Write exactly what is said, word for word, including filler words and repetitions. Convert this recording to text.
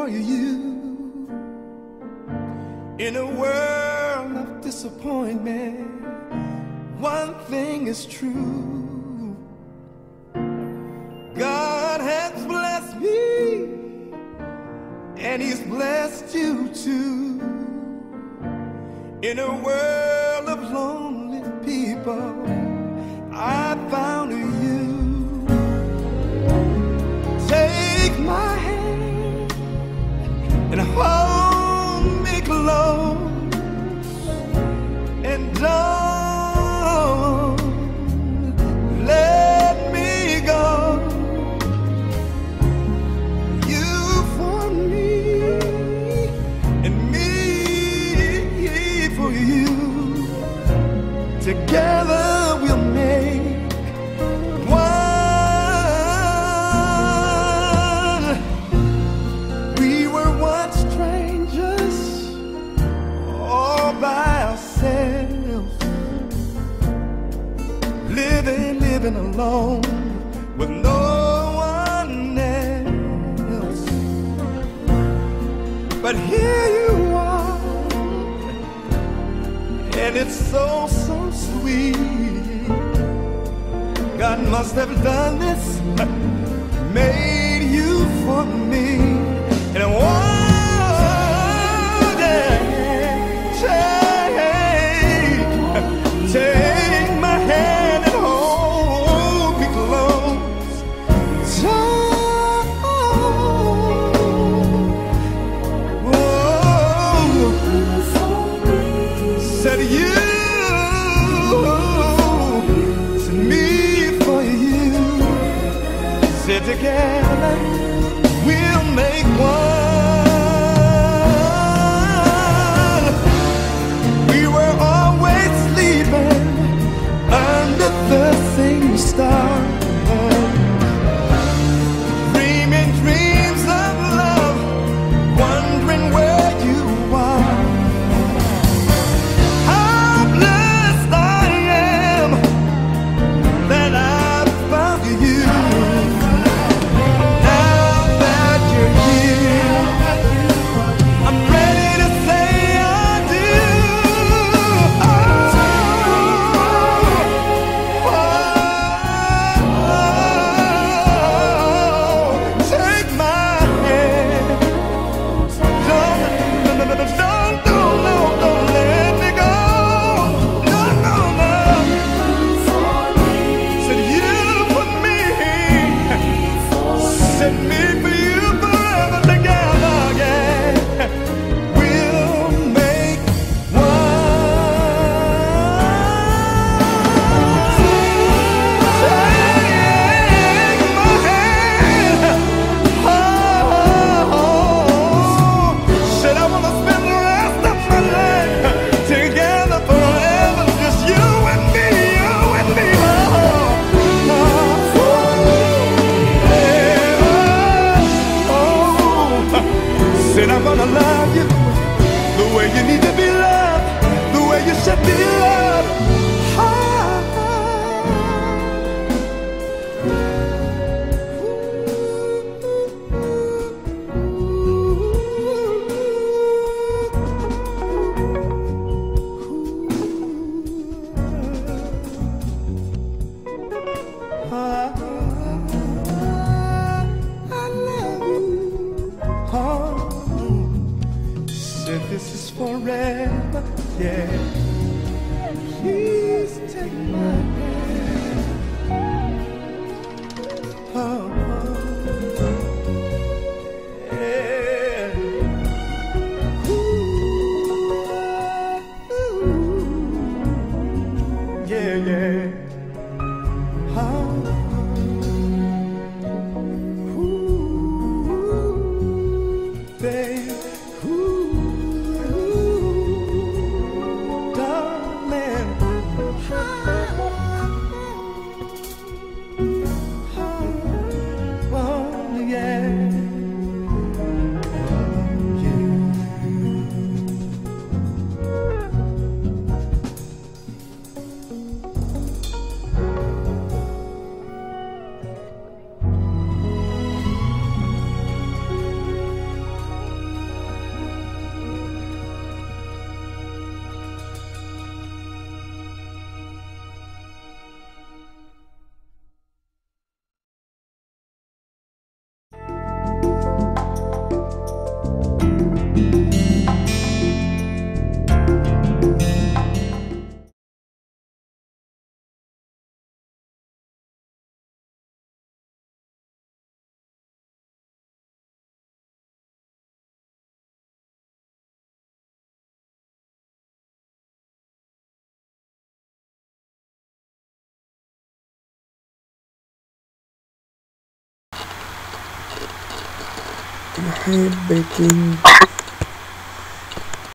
for you. In a world of disappointment, one thing is true. God has blessed me, and He's blessed you too. In a world of lonely people, I found you. Take my hand and hold me close, and don't let me go. You for me, and me for you. Together we'll make one. We were once strangers, all by ourselves, living, living alone with no one else. But here you are, and it's so, so sweet. God must have done this, made you for me. And I want to take, take my hand and hold me close. Don't, oh, said you. Together we'll make one. We were always sleeping under the same star, dreaming dreams of love, wondering where you are. How blessed I am that I found you. I'm gonna love you the way you need to be loved, the way you should be loved. Ah. This is forever, yeah. Please take my hand. Oh, yeah. Ooh, ooh, yeah, yeah. Oh. Ooh, baby. بحبك انت